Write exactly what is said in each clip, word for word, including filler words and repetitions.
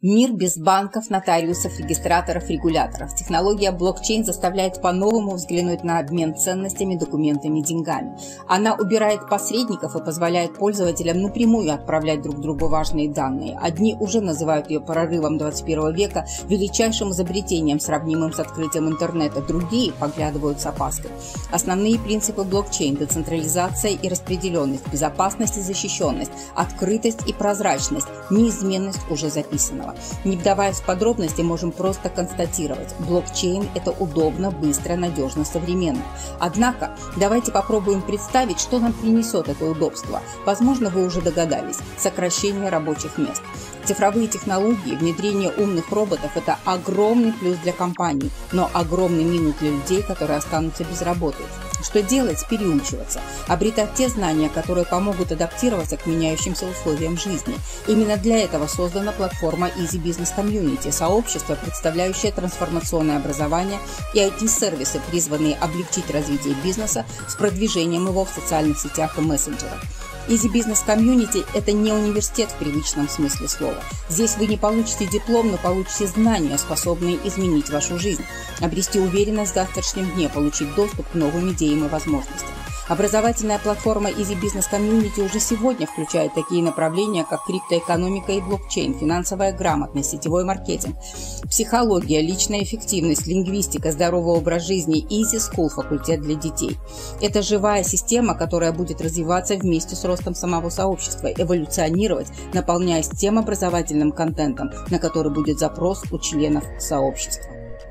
Мир без банков, нотариусов, регистраторов, регуляторов. Технология блокчейн заставляет по-новому взглянуть на обмен ценностями, документами, деньгами. Она убирает посредников и позволяет пользователям напрямую отправлять друг другу важные данные. Одни уже называют ее прорывом двадцать первого века, величайшим изобретением, сравнимым с открытием интернета. Другие поглядывают с опаской. Основные принципы блокчейн – децентрализация и распределенность, безопасность и защищенность, открытость и прозрачность, неизменность уже записанного. Не вдаваясь в подробности, можем просто констатировать: блокчейн – это удобно, быстро, надежно, современно. Однако, давайте попробуем представить, что нам принесет это удобство. Возможно, вы уже догадались – сокращение рабочих мест. Цифровые технологии, внедрение умных роботов – это огромный плюс для компаний, но огромный минус для людей, которые останутся без работы. Что делать? Переучиваться, обретать те знания, которые помогут адаптироваться к меняющимся условиям жизни. Именно для этого создана платформа Easy Business Community, сообщество, представляющее трансформационное образование и ай ти-сервисы, призванные облегчить развитие бизнеса с продвижением его в социальных сетях и мессенджерах. Easy Business Community – это не университет в привычном смысле слова. Здесь вы не получите диплом, но получите знания, способные изменить вашу жизнь, обрести уверенность в завтрашнем дне, получить доступ к новым идеям и возможностям. Образовательная платформа Easy Business Community уже сегодня включает такие направления, как криптоэкономика и блокчейн, финансовая грамотность, сетевой маркетинг, психология, личная эффективность, лингвистика, здоровый образ жизни, Easy School, факультет для детей. Это живая система, которая будет развиваться вместе с ростом самого сообщества, эволюционировать, наполняясь тем образовательным контентом, на который будет запрос у членов сообщества.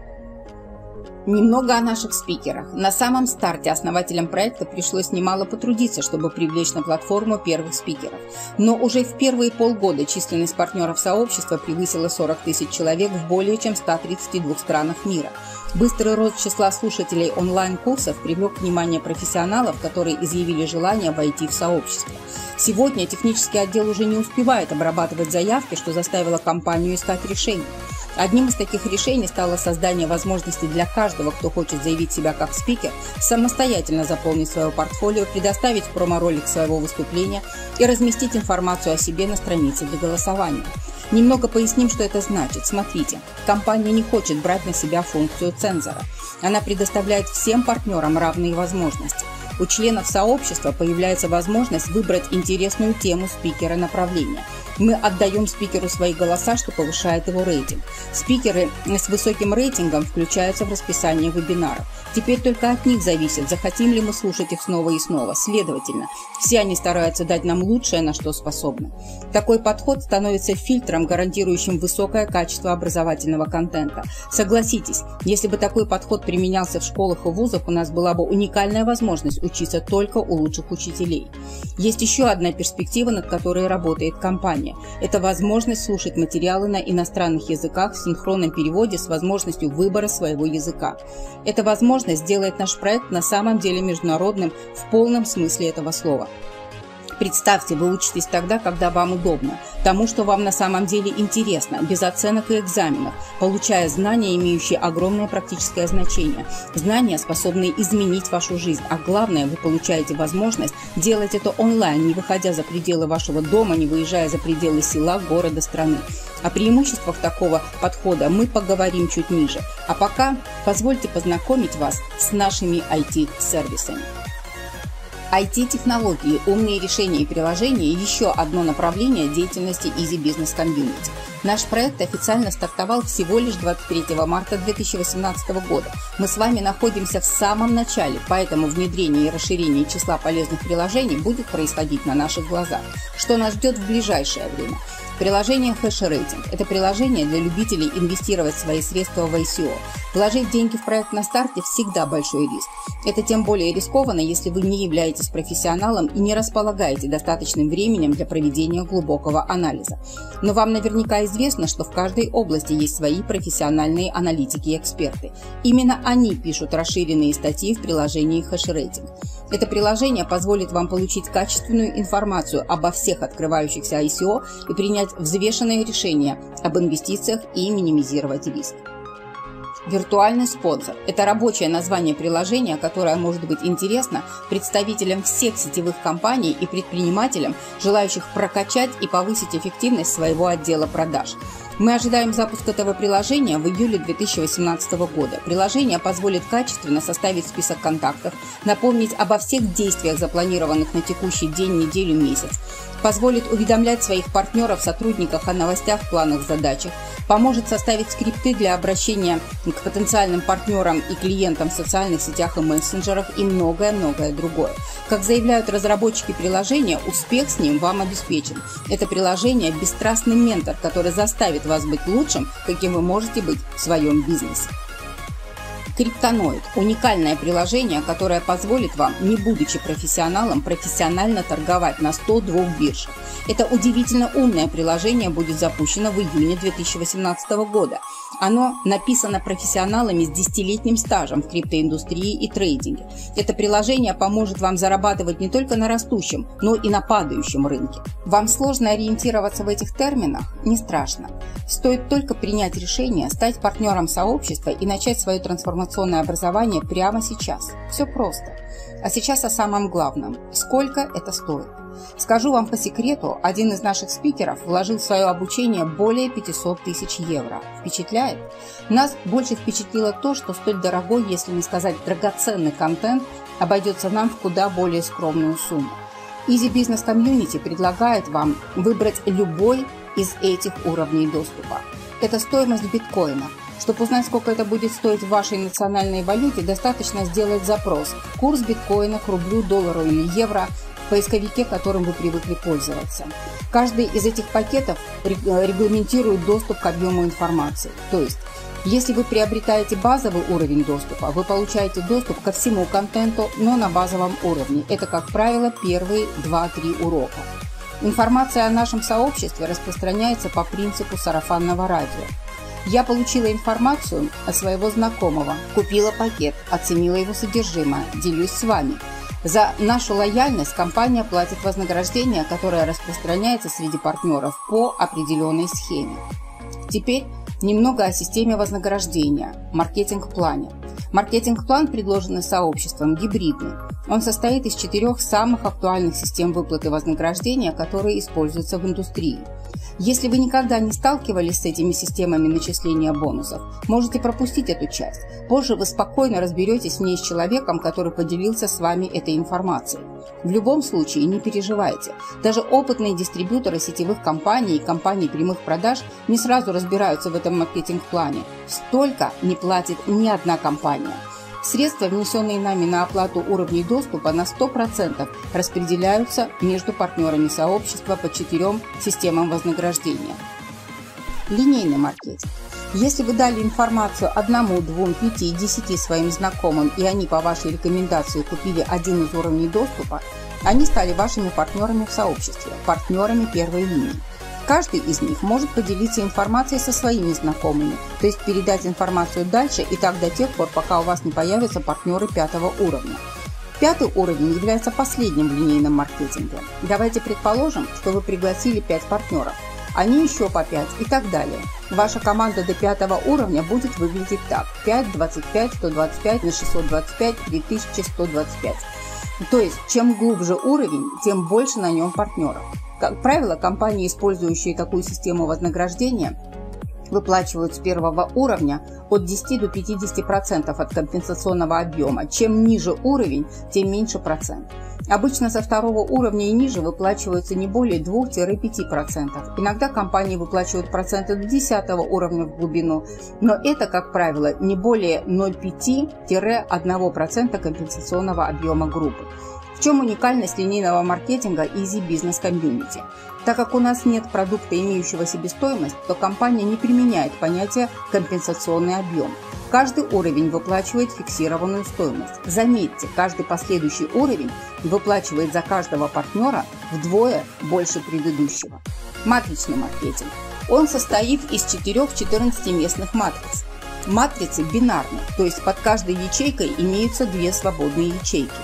Немного о наших спикерах. На самом старте основателям проекта пришлось немало потрудиться, чтобы привлечь на платформу первых спикеров. Но уже в первые полгода численность партнеров сообщества превысила сорок тысяч человек в более чем ста тридцати двух странах мира. Быстрый рост числа слушателей онлайн-курсов привлек внимание профессионалов, которые изъявили желание войти в сообщество. Сегодня технический отдел уже не успевает обрабатывать заявки, что заставило компанию искать решения. Одним из таких решений стало создание возможности для каждого, кто хочет заявить себя как спикер, самостоятельно заполнить свое портфолио, предоставить промо-ролик своего выступления и разместить информацию о себе на странице для голосования. Немного поясним, что это значит. Смотрите, компания не хочет брать на себя функцию цензора. Она предоставляет всем партнерам равные возможности. У членов сообщества появляется возможность выбрать интересную тему спикера направления. Мы отдаем спикеру свои голоса, что повышает его рейтинг. Спикеры с высоким рейтингом включаются в расписание вебинаров. Теперь только от них зависит, захотим ли мы слушать их снова и снова. Следовательно, все они стараются дать нам лучшее, на что способны. Такой подход становится фильтром, гарантирующим высокое качество образовательного контента. Согласитесь, если бы такой подход применялся в школах и вузах, у нас была бы уникальная возможность учиться только у лучших учителей. Есть еще одна перспектива, над которой работает компания. Это возможность слушать материалы на иностранных языках в синхронном переводе с возможностью выбора своего языка. Эта возможность делает наш проект на самом деле международным в полном смысле этого слова. Представьте, вы учитесь тогда, когда вам удобно, тому, что вам на самом деле интересно, без оценок и экзаменов, получая знания, имеющие огромное практическое значение, знания, способные изменить вашу жизнь, а главное, вы получаете возможность делать это онлайн, не выходя за пределы вашего дома, не выезжая за пределы села, города, страны. О преимуществах такого подхода мы поговорим чуть ниже, а пока позвольте познакомить вас с нашими ай ти-сервисами. ай ти-технологии, умные решения и приложения – еще одно направление деятельности Easy Business Community. Наш проект официально стартовал всего лишь двадцать третьего марта две тысячи восемнадцатого года. Мы с вами находимся в самом начале, поэтому внедрение и расширение числа полезных приложений будет происходить на наших глазах. Что нас ждет в ближайшее время? Приложение HashRating – это приложение для любителей инвестировать свои средства в ай си о. Вложить деньги в проект на старте всегда большой риск. Это тем более рискованно, если вы не являетесь профессионалом и не располагаете достаточным временем для проведения глубокого анализа. Но вам наверняка известно, что в каждой области есть свои профессиональные аналитики и эксперты. Именно они пишут расширенные статьи в приложении HashRating. Это приложение позволит вам получить качественную информацию обо всех открывающихся ай си о и принять взвешенные решения об инвестициях и минимизировать риск. Виртуальный спонсор – это рабочее название приложения, которое может быть интересно представителям всех сетевых компаний и предпринимателям, желающих прокачать и повысить эффективность своего отдела продаж. Мы ожидаем запуск этого приложения в июле две тысячи восемнадцатого года. Приложение позволит качественно составить список контактов, напомнить обо всех действиях, запланированных на текущий день, неделю, месяц, позволит уведомлять своих партнеров, сотрудников о новостях, планах, задачах, поможет составить скрипты для обращения к потенциальным партнерам и клиентам в социальных сетях и мессенджерах и многое-многое другое. Как заявляют разработчики приложения, успех с ним вам обеспечен. Это приложение – бесстрастный ментор, который заставит вас быть лучшим, каким вы можете быть в своем бизнесе. Криптоноид – уникальное приложение, которое позволит вам, не будучи профессионалом, профессионально торговать на ста двух биржах. Это удивительно умное приложение будет запущено в июне две тысячи восемнадцатого года. Оно написано профессионалами с десятилетним стажем в криптоиндустрии и трейдинге. Это приложение поможет вам зарабатывать не только на растущем, но и на падающем рынке. Вам сложно ориентироваться в этих терминах? Не страшно. Стоит только принять решение стать партнером сообщества и начать свое трансформационное образование прямо сейчас. Все просто. А сейчас о самом главном. Сколько это стоит? Скажу вам по секрету, один из наших спикеров вложил в свое обучение более пятисот тысяч евро. Впечатляет? Нас больше впечатлило то, что столь дорогой, если не сказать драгоценный контент, обойдется нам в куда более скромную сумму. Easy Business Community предлагает вам выбрать любой из этих уровней доступа. Это стоимость биткоина. Чтобы узнать, сколько это будет стоить в вашей национальной валюте, достаточно сделать запрос «Курс биткоина к рублю, доллару или евро» в поисковике, которым вы привыкли пользоваться. Каждый из этих пакетов регламентирует доступ к объему информации. То есть, если вы приобретаете базовый уровень доступа, вы получаете доступ ко всему контенту, но на базовом уровне. Это, как правило, первые два-три урока. Информация о нашем сообществе распространяется по принципу сарафанного радио. Я получила информацию от своего знакомого, купила пакет, оценила его содержимое, делюсь с вами. За нашу лояльность компания платит вознаграждение, которое распространяется среди партнеров по определенной схеме. Теперь немного о системе вознаграждения, маркетинг-плане. Маркетинг-план, предложенный сообществом, гибридный. Он состоит из четырех самых актуальных систем выплаты вознаграждения, которые используются в индустрии. Если вы никогда не сталкивались с этими системами начисления бонусов, можете пропустить эту часть. Позже вы спокойно разберетесь в ней с человеком, который поделился с вами этой информацией. В любом случае, не переживайте. Даже опытные дистрибьюторы сетевых компаний и компаний прямых продаж не сразу разбираются в этом маркетинг-плане. Столько не платит ни одна компания. Средства, внесенные нами на оплату уровней доступа, на сто процентов распределяются между партнерами сообщества по четырем системам вознаграждения. Линейный маркетинг. Если вы дали информацию одному, двум, пяти, десяти своим знакомым, и они по вашей рекомендации купили один из уровней доступа, они стали вашими партнерами в сообществе, партнерами первой линии. Каждый из них может поделиться информацией со своими знакомыми, то есть передать информацию дальше и так до тех пор, пока у вас не появятся партнеры пятого уровня. Пятый уровень является последним в линейном маркетинге. Давайте предположим, что вы пригласили пять партнеров, они еще по пять и так далее. Ваша команда до пятого уровня будет выглядеть так: пять, двадцать пять, сто двадцать пять на шестьсот двадцать пять, три тысячи сто двадцать пять. То есть, чем глубже уровень, тем больше на нем партнеров. Как правило, компании, использующие такую систему вознаграждения, выплачивают с первого уровня от десяти до пятидесяти процентов от компенсационного объема. Чем ниже уровень, тем меньше процент. Обычно со второго уровня и ниже выплачиваются не более двух-пяти процентов. Иногда компании выплачивают проценты до десятого уровня в глубину, но это, как правило, не более ноль целых пяти - одного процента компенсационного объема группы. В чем уникальность линейного маркетинга Easy Business Community? Так как у нас нет продукта, имеющего себестоимость, то компания не применяет понятие «компенсационный объем». Каждый уровень выплачивает фиксированную стоимость. Заметьте, каждый последующий уровень выплачивает за каждого партнера вдвое больше предыдущего. Матричный маркетинг. Он состоит из четырех четырнадцатиместных матриц. Матрицы бинарны, то есть под каждой ячейкой имеются две свободные ячейки.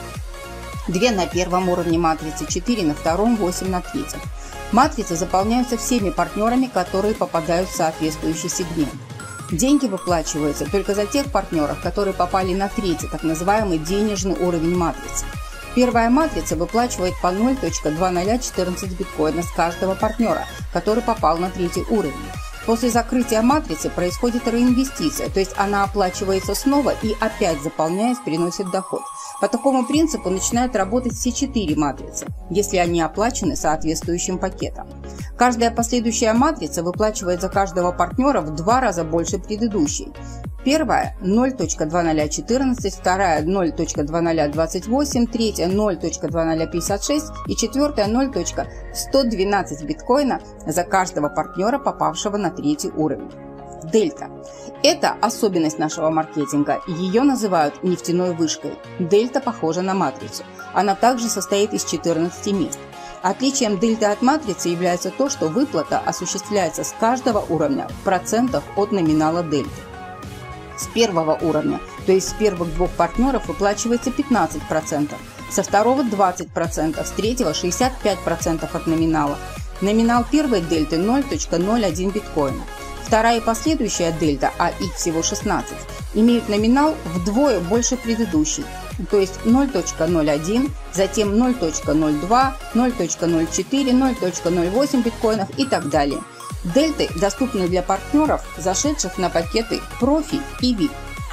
Две на первом уровне матрицы, четыре на втором, восемь на третьем. Матрицы заполняются всеми партнерами, которые попадают в соответствующий сегмент. Деньги выплачиваются только за тех партнеров, которые попали на третий, так называемый денежный уровень матрицы. Первая матрица выплачивает по ноль целых две тысячи четырнадцать биткоина с каждого партнера, который попал на третий уровень. После закрытия матрицы происходит реинвестиция, то есть она оплачивается снова и опять, заполняясь, приносит доход. По такому принципу начинают работать все четыре матрицы, если они оплачены соответствующим пакетом. Каждая последующая матрица выплачивает за каждого партнера в два раза больше предыдущей. Первая – ноль точка две тысячи четырнадцать, вторая – ноль точка две тысячи двадцать восемь, третья – ноль точка две тысячи пятьдесят шесть и четвертая – ноль точка сто двенадцать биткоина за каждого партнера, попавшего на третий уровень. Дельта – это особенность нашего маркетинга, ее называют нефтяной вышкой. Дельта похожа на матрицу, она также состоит из четырнадцати мест. Отличием дельты от матрицы является то, что выплата осуществляется с каждого уровня в процентах от номинала дельты. С первого уровня, то есть с первых двух партнеров, выплачивается пятнадцать процентов, со второго двадцать процентов, с третьего шестьдесят пять процентов от номинала. Номинал первой дельты ноль целых ноль один биткоина. Вторая и последующая дельта, а их всего шестнадцать, имеют номинал вдвое больше предыдущей, то есть ноль целых ноль один, затем ноль целых ноль два, ноль целых ноль четыре, ноль целых ноль восемь биткоинов и так далее. Дельты доступны для партнеров, зашедших на пакеты профи и ви ай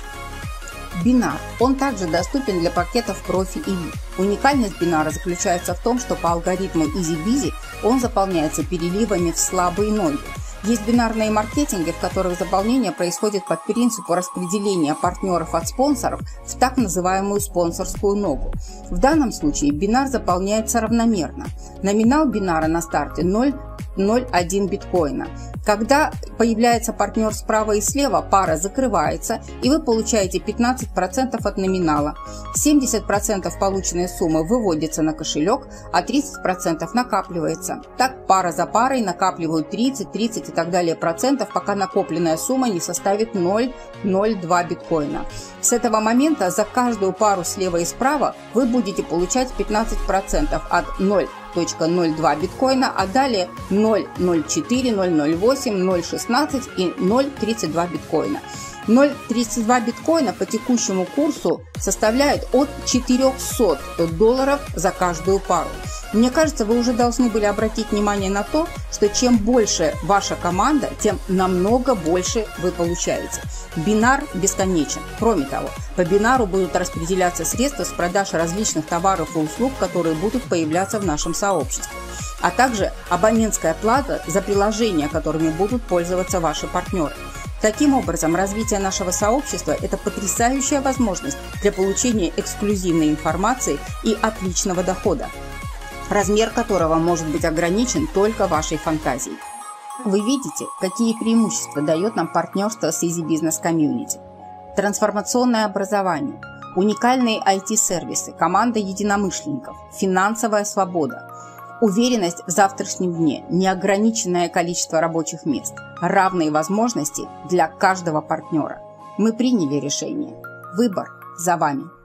пи. Бинар. Он также доступен для пакетов профи и ви ай пи. Уникальность бинара заключается в том, что по алгоритму EasyBizy он заполняется переливами в слабые ноги. Есть бинарные маркетинги, в которых заполнение происходит по принципу распределения партнеров от спонсоров в так называемую спонсорскую ногу. В данном случае бинар заполняется равномерно. Номинал бинара на старте ноль целых ноль один биткоина. Когда появляется партнер справа и слева, пара закрывается, и вы получаете пятнадцать процентов от номинала. семьдесят процентов полученной суммы выводится на кошелек, а тридцать процентов накапливается. Так пара за парой накапливают тридцать, тридцать и так далее процентов, пока накопленная сумма не составит ноль целых ноль два биткоина. С этого момента за каждую пару слева и справа вы будете получать пятнадцать процентов от ноль целых ноль два биткоина, а далее ноль целых ноль четыре, ноль целых ноль восемь, ноль целых шестнадцать и ноль целых тридцать два биткоина. ноль целых тридцать два биткоина по текущему курсу составляет от четырёхсот долларов за каждую пару. Мне кажется, вы уже должны были обратить внимание на то, что чем больше ваша команда, тем намного больше вы получаете. Бинар бесконечен. Кроме того, по бинару будут распределяться средства с продаж различных товаров и услуг, которые будут появляться в нашем сообществе, а также абонентская плата за приложения, которыми будут пользоваться ваши партнеры. Таким образом, развитие нашего сообщества – это потрясающая возможность для получения эксклюзивной информации и отличного дохода, размер которого может быть ограничен только вашей фантазией. Вы видите, какие преимущества дает нам партнерство с Easy Business Community. Трансформационное образование, уникальные ай ти-сервисы, команда единомышленников, финансовая свобода, уверенность в завтрашнем дне, неограниченное количество рабочих мест, равные возможности для каждого партнера. Мы приняли решение. Выбор за вами.